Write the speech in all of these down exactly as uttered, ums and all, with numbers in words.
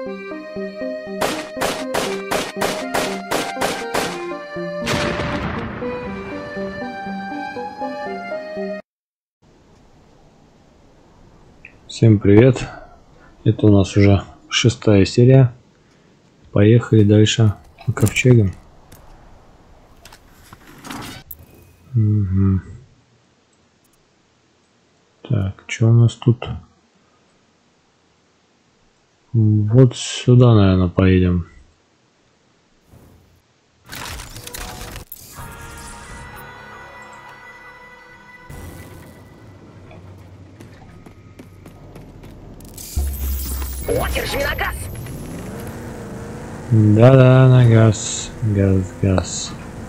Всем привет! Это у нас уже шестая серия. Поехали дальше по ковчегам. Угу. Так, что у нас тут? Вот сюда, наверное, поедем. О, держи на газ! Да-да, на газ, газ, газ.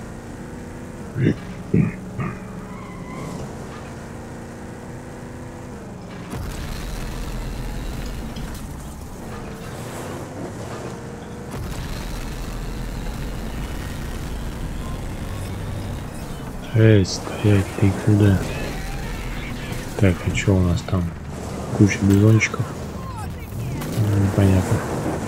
Эй, стоять, ты куда? Так, и что у нас там? Куча бизончиков. Непонятно.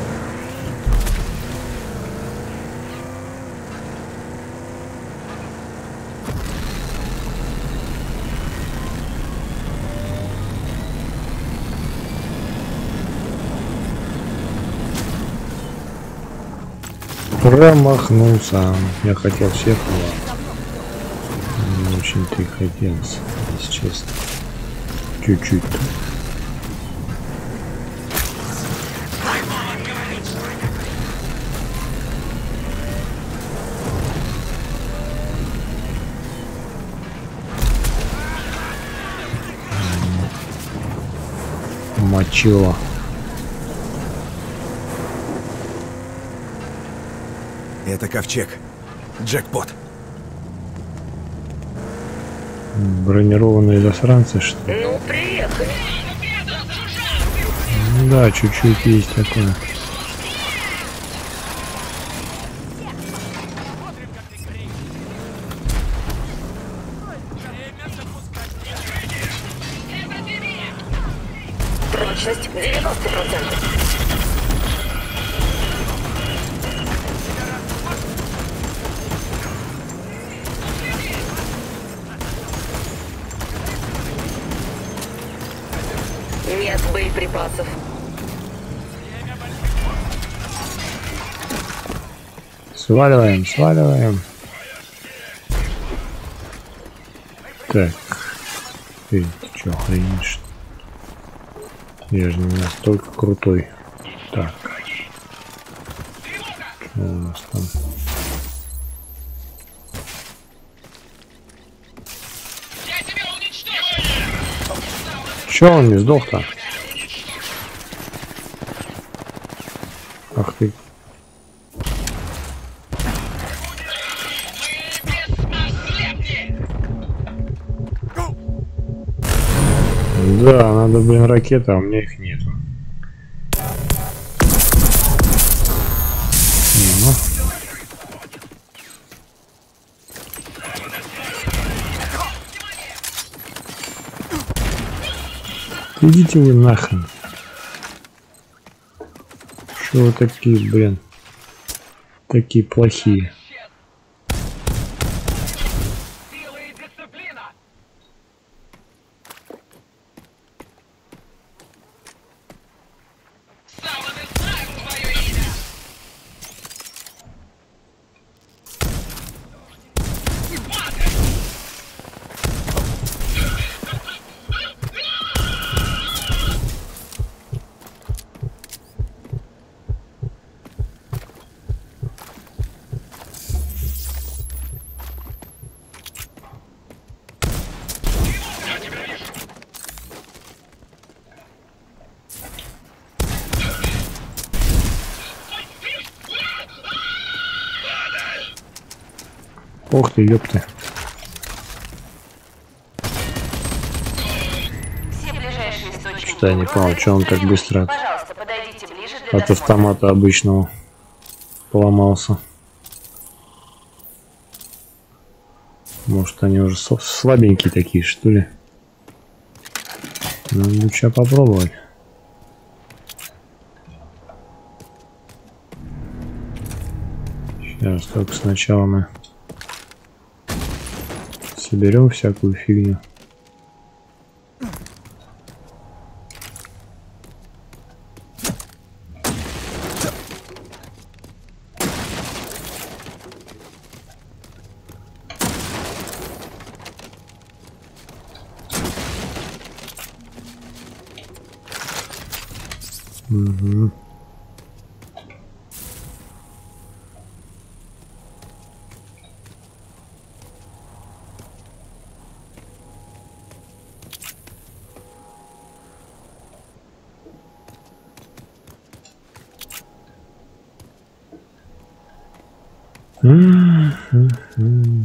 Промахнулся. Я хотел всех, но не очень-то и хотелось, если честно. Чуть-чуть. Мочило. Это ковчег. Джекпот. Бронированные засранцы, что ли? Ну, приехали. Да, чуть-чуть есть такое. Прочность девяносто процентов. Нет боеприпасов. Сваливаем, сваливаем. Так. Ты, ты чё, охренишь? Я же не настолько крутой. Так. Что у нас там? Чё он не сдох-то? Ах ты. Да, надо, блин, ракеты, а у меня их нету. Ну. Идите вы нахрен. Что вы такие, блин, такие плохие? Ох ты, ёпты. Что я не понял, что он так быстро от, от автомата обычного поломался. Может, они уже слабенькие такие, что ли? Ну, лучше попробовать. Сейчас только сначала мы соберем всякую фигню. Угу. Mm-hmm.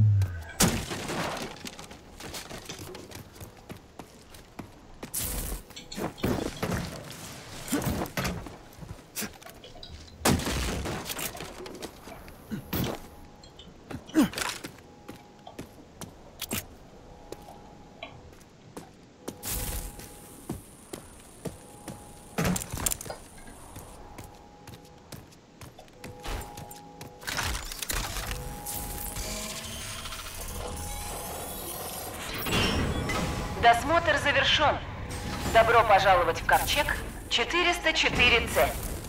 Досмотр завершен. Добро пожаловать в Ковчег четыреста четыре С.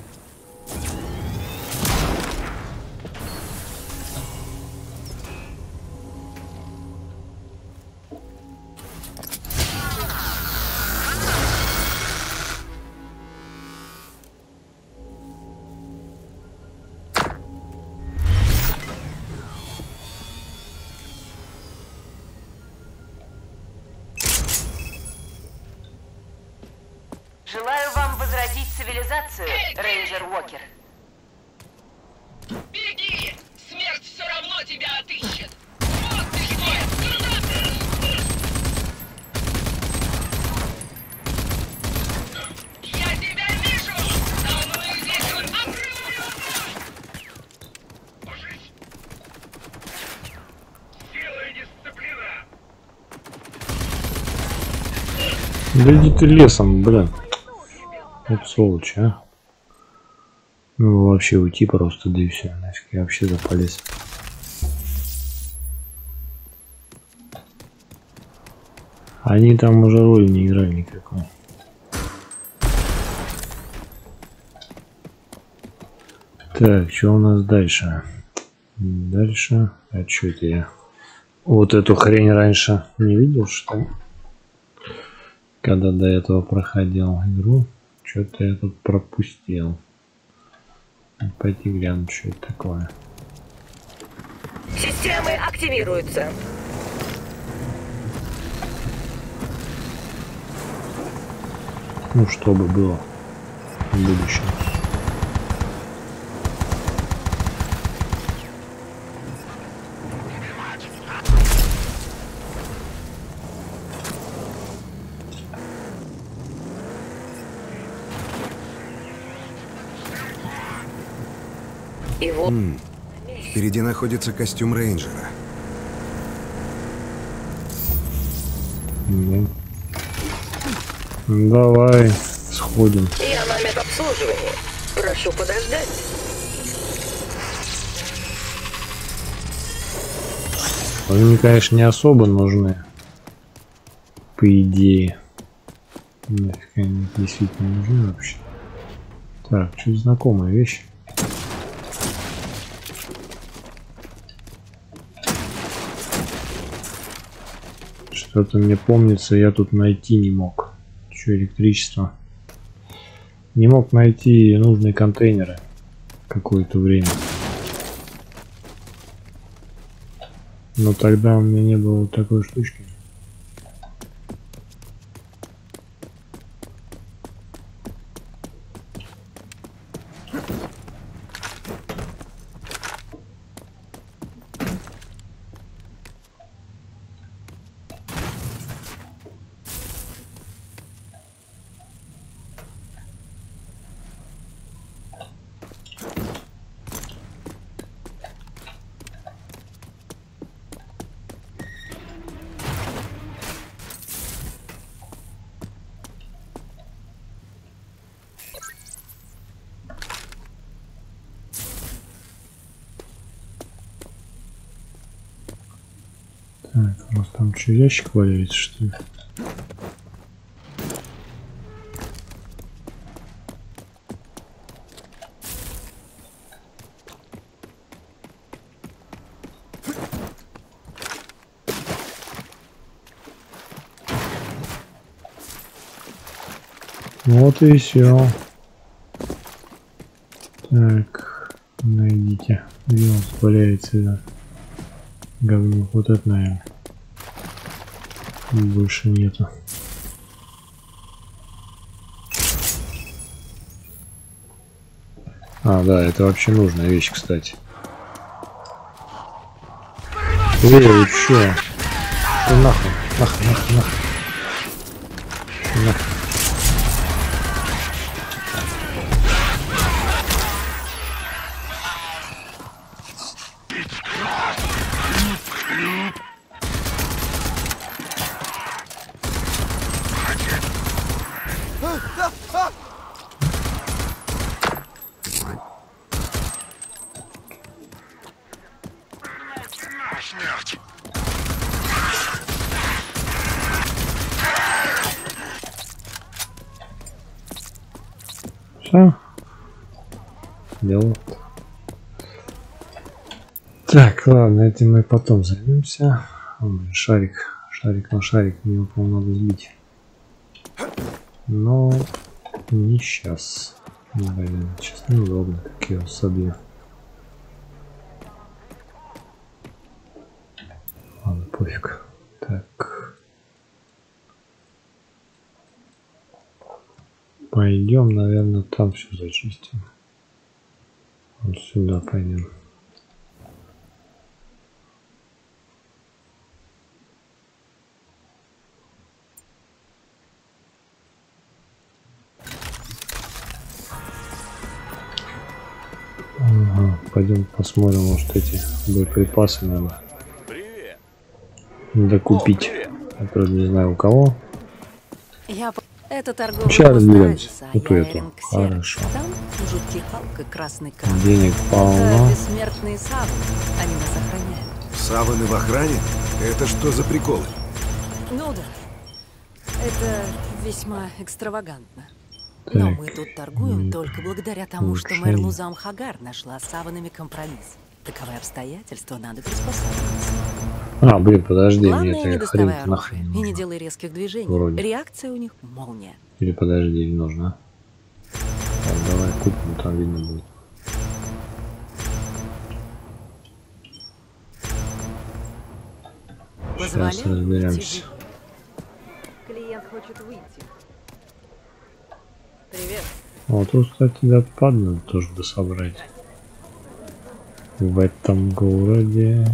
Желаю вам возродить цивилизацию, Рейнджер Уокер. Беги! Смерть все равно тебя отыщет! Вот ты что! Куда ты? Я тебя вижу! За мной здесь вот отрываю! Ложись! Сила и дисциплина! Да иди ты лесом, блин. Вот сволочь, а. Ну вообще уйти просто, да и все. Нафиг я вообще заполез. Они там уже роли не играли никакой. Так, что у нас дальше? Дальше. А что это я? Вот эту хрень раньше не видел, что ли? Когда до этого проходил игру. Что-то я тут пропустил. Пойти глянуть, что это такое. Системы активируются. Ну, чтобы было в будущем. И вот... М, Впереди находится костюм рейнджера. Да. Давай сходим. Я на медобслуживании. Прошу подождать. Они, конечно, не особо нужны. По идее. Нафиг они действительно нужны вообще. Так, что-то знакомая вещь. Что-то мне помнится, я тут найти не мог. Что, электричество? Не мог найти нужные контейнеры какое-то время. Но тогда у меня не было такой штучки. Так, у нас там что, ящик валяется, что ли? Вот и все. Так, найдите. Где он валяется, да? Говно. Вот это, наверное. Больше нету. А, да, это вообще нужная вещь, кстати. Эй, чё? Что нахуй? Нахуй, нахуй, нахуй. Нахуй. Все. Дело. Так, ладно, этим мы потом займемся. О, шарик, шарик на шарик, мне, по-моему, надо сбить. Но не сейчас. Блин, сейчас неудобно, как я его собью. Ладно, пофиг. Так. Пойдем, наверное, там все зачистим. Вот сюда пойдем. Ага, пойдем посмотрим, может, эти боеприпасы надо Привет. докупить. Я правда не знаю у кого. Я... Это торговый Сейчас пост разберемся. Райса, Вот я эту. Эринг Серый. Хорошо. Там жуткий Халк и красный краб. Денег Это полно. бессмертные савы. Они нас охраняют. Саваны в охране? Это что за приколы? Ну да. Это весьма экстравагантно. Но Так. мы тут торгуем только благодаря тому, что мэр Лузам Хагар нашла с саванами компромисс. Таковы обстоятельства, надо приспосабливаться. А, блин, подожди, Главное, мне не эта доставай хрень оружие нахрен и не нужна. делай резких движений. Вроде. Реакция у них молния. Или подожди, или нужна. Так, давай купим, там видно будет. Сейчас Позволяю разберемся. выйти. Клиент хочет выйти. Привет. Вот тут, кстати, да, падно тоже бы собрать. В этом городе.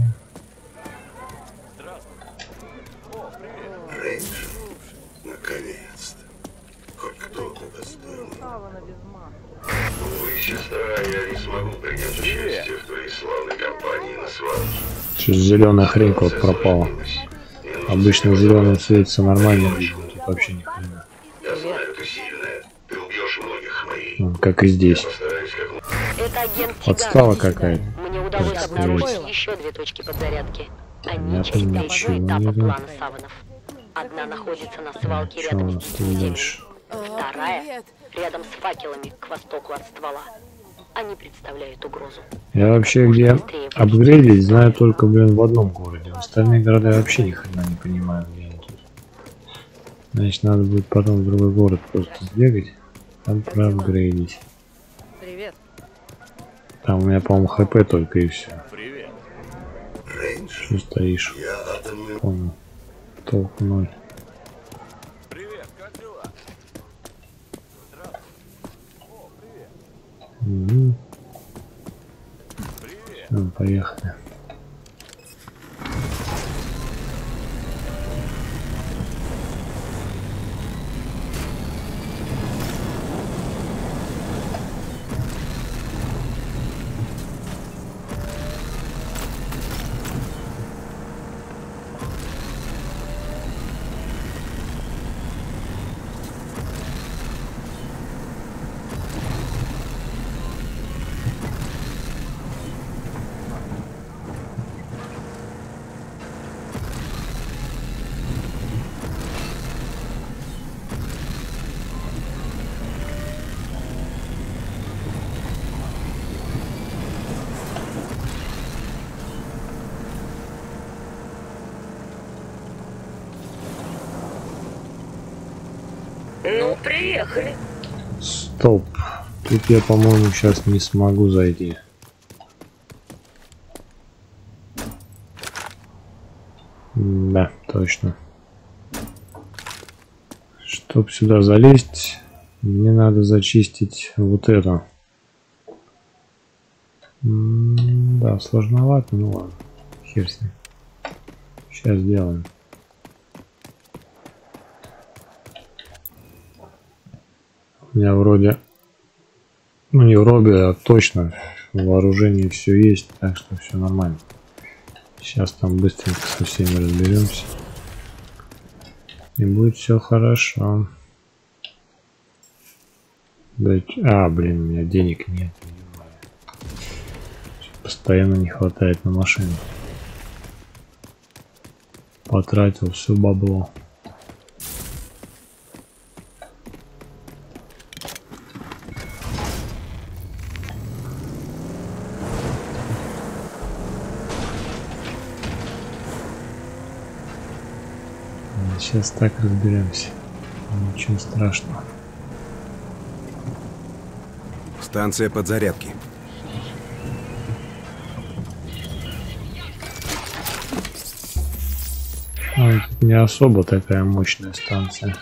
Наконец-то. Хоть кто-то достойный. Увы, сестра, я не смогу принять участие в твоей славной компании на свалке. Что зеленая хрень вот пропала. Обычно в зеленом светится нормально видно, тут вообще ни хрена. Я знаю, ты сильная. Ты убьешь многих моей. Ну, как и здесь. Постараюсь как можно. Это агент Подстава Тиган. какая-то. Мне удалось Так, обнаружить стрелять. еще две точки подзарядки. Они Понятно, четыре ничего не этапа знаю. плана саванов. Одна находится на свалке Что у рядом нас с тут землей. дальше? Вторая рядом с факелами к востоку от ствола. Они представляют угрозу. Я вообще где апгрейдить знаю только, блин, в одном городе. В остальные города я вообще ни хрена не понимаю, где они тут. Значит, надо будет потом в другой город просто сбегать, там проапгрейдить. Привет. Там у меня, по-моему, хп только и все. Привет. Что стоишь? Я атомный. Понял. Толк ноль. Привет, как дела? Угу. Привет. Ну, поехали. приехали. Стоп. Тут я, по-моему, сейчас не смогу зайти. Да, точно. Чтоб сюда залезть, мне надо зачистить вот это. М, да, сложновато, ну ладно. Хер с ним. Сейчас сделаем. У меня вроде, ну не вроде, а точно в вооружении все есть, так что все нормально. Сейчас там быстренько со всеми разберемся. И будет все хорошо. Дайте... А, блин, у меня денег нет. Постоянно не хватает на машину. Потратил все бабло. Сейчас так разберемся. Ничего страшного. Станция подзарядки. А, тут не особо такая мощная станция.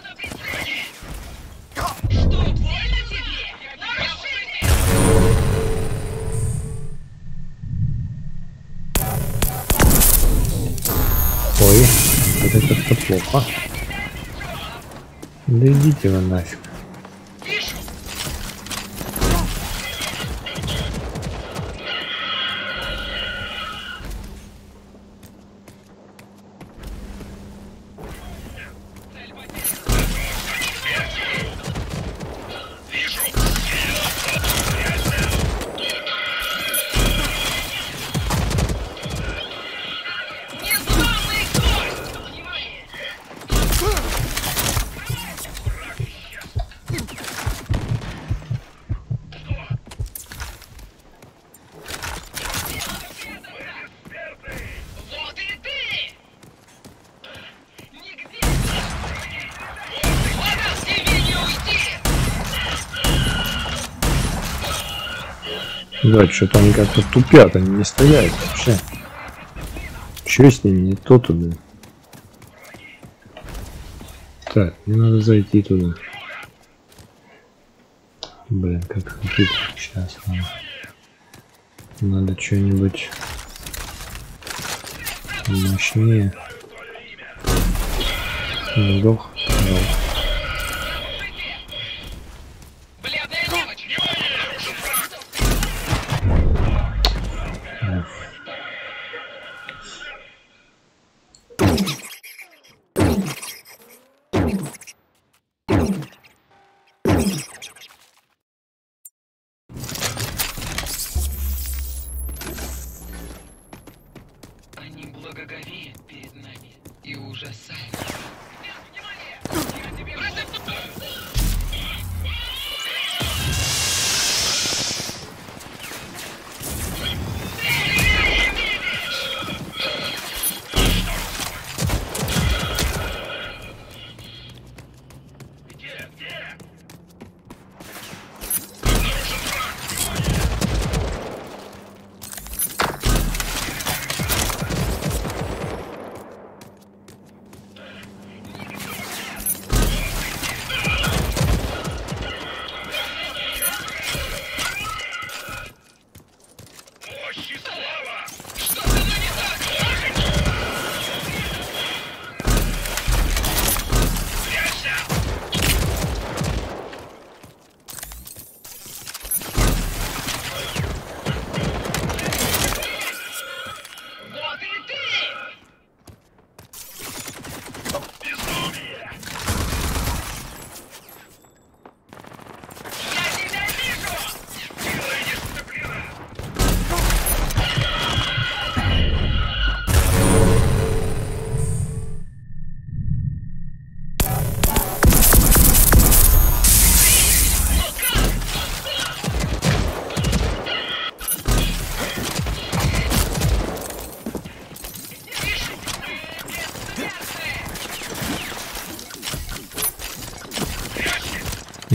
Ой, вот это плохо. Да идите вы нафиг. Да, что-то они как-то тупят, они не стоят вообще. Че с ними не то туда? Так, мне надо зайти туда. Блин, как тут сейчас надо. Надо что-нибудь мощнее. Сдох. Сдох. Они благоговеют перед нами и ужасают.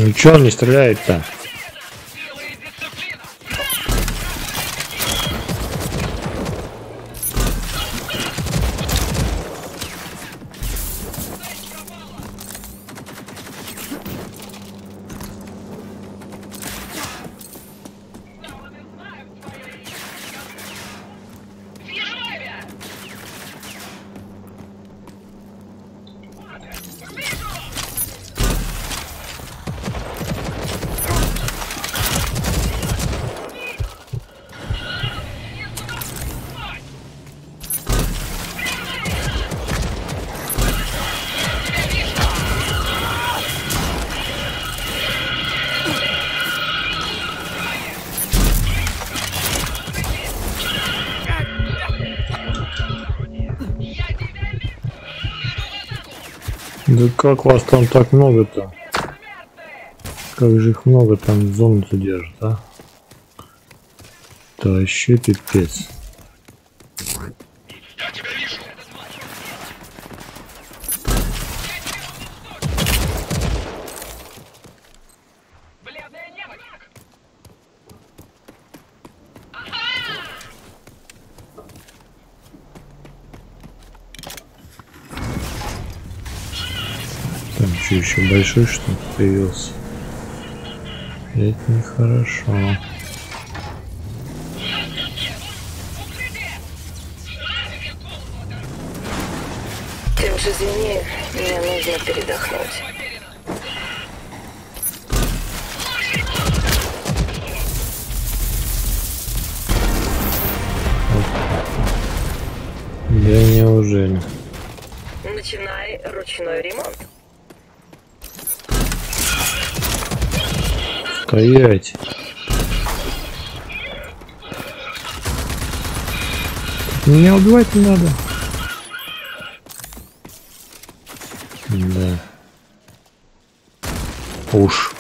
Ну чё он не стреляет-то? Да как вас там так много-то? Как же их много там зону-то держит, а? Да вообще пипец. Я тебя вижу. Бледное небо. Там что, еще большой что-то появился? Это нехорошо. Ты уж извини, мне нужно передохнуть. Да неужели? Начинай ручной ремонт. Стоять! Меня убивать не надо. Да. Уж.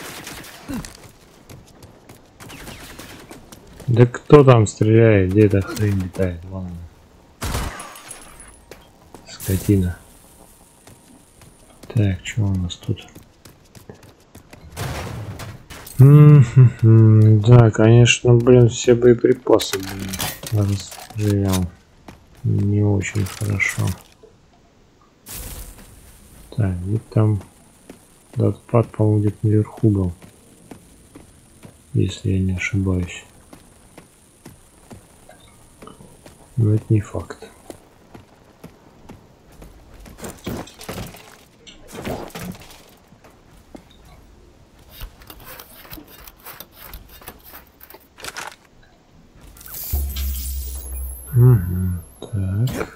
Да кто там стреляет? Где эта хрень летает? Ладно. Скотина. Так, что у нас тут? М-м-м, да, конечно, блин, все боеприпасы, блин, разживем. Не очень хорошо. Так, где там датпад, по-моему, где-то наверху был. Если я не ошибаюсь. Но это не факт. Угу, так.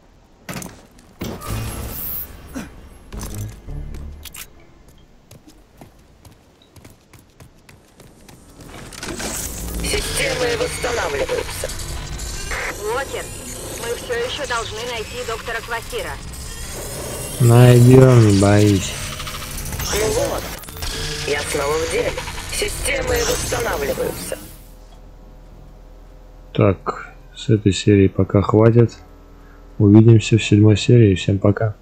Системы восстанавливаются. Уокер, мы все еще должны найти доктора Квасира. Найдем, не боись. Ну вот, я снова в деле. Системы восстанавливаются. Так, с этой серии пока хватит. Увидимся в седьмой серии. Всем пока.